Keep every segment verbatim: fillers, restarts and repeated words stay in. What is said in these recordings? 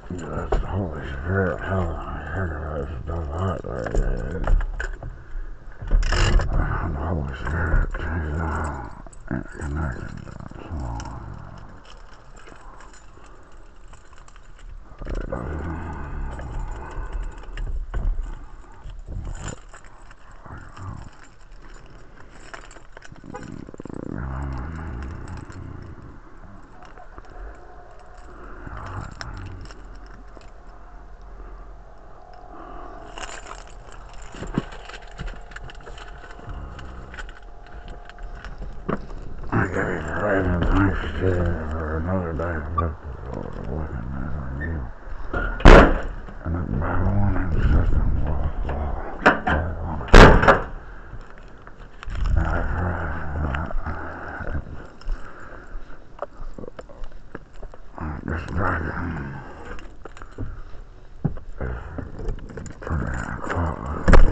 That's the Holy Spirit. Hell, I heard about it. It's hot right there. The Holy Spirit is uh, interconnected. So, I give you praise and thanks to you for another day of wickedness on you. And that Babylonian system will fall. And I pray that this dragon is pretty thoughtless.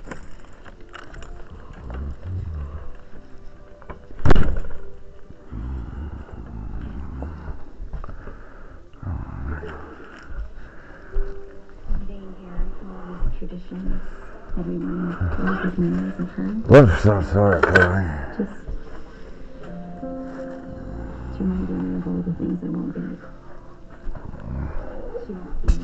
Traditions everyone told his memories of her. What's so sorry for me? Just to remind me of all the things I won't get. She won't be